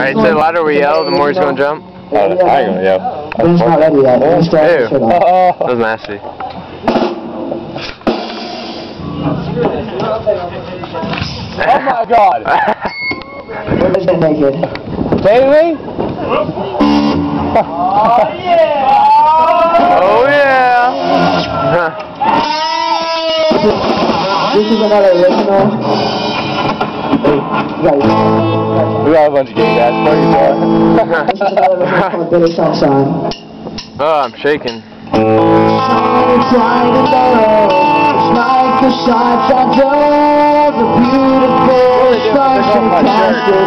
Alright, so the louder we yell, the more he's gonna jump. I ain't gonna yell. But he's not ready yet. He's still Ew. shit on. That was nasty. Oh my god! We're just naked. Bailey? Oh yeah! Oh yeah! This is another original. We got a bunch of gay guys. This is another original called Bitter Sunshine. Oh, I'm shaking. It's like the shots I drove, the beautiful sunset casted.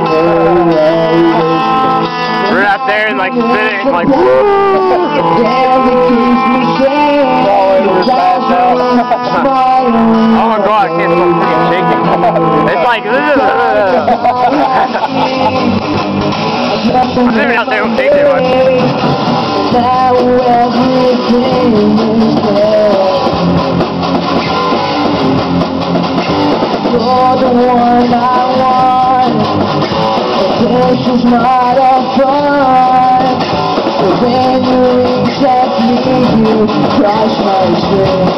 We're out there and like spinning, like woo! Oh my god, I can't stop freaking shaking. It's like I'm not even out there don't shake too much. Now everything is there. You're the one I want. This is not a fun. But when you accept me, you crush my dreams.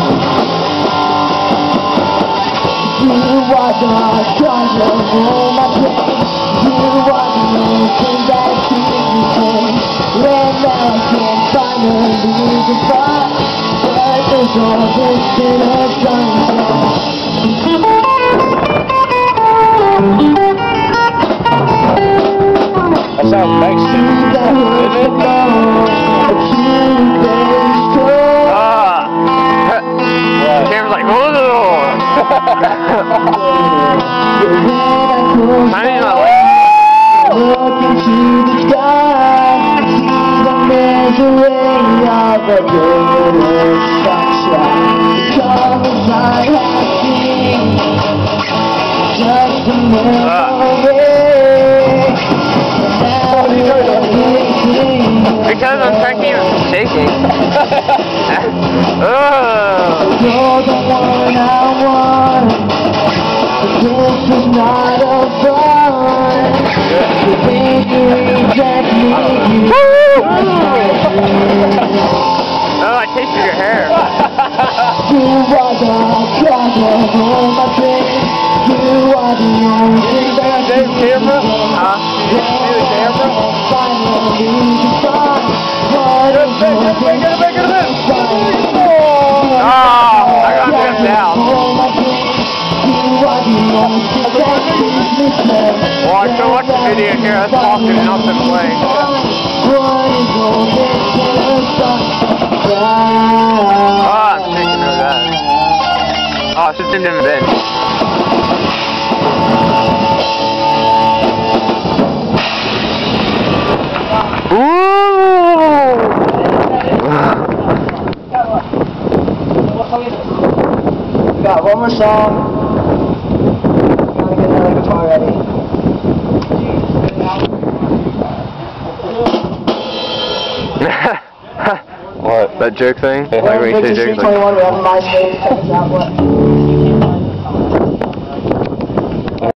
You are the cause of all my pain. You are the only thing that keeps me sane. When I can't finally define, but there's all this bitter sunshine. That sounds Mexican. The camera's like, whoa! I need my leg. Look into the sky, see the misery of a bitter sunshine. Colors I have seen, just a memory. Because I'm trying to keep shaking. You're the one I want. This is not a fun. The victory that made you. Oh, I tasted your hair. You are the cause of all my pain. You are the only thing that Dave, camera? Huh? You see the camera? finally define what is Oh, I got him down. Well, I still watch the video here. Us talking and us playing. Oh, I'm shaking over that. Oh, it's just in the bench. We got one more song. Gotta get another guitar ready. What? That joke thing? Like when you say jokes, like... 21, we have MySpace. Check us out. What?